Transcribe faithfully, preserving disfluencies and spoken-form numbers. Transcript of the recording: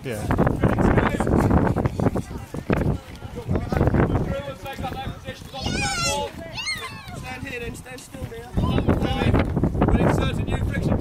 Yeah. Stand here then, stand still there. We're inserting new friction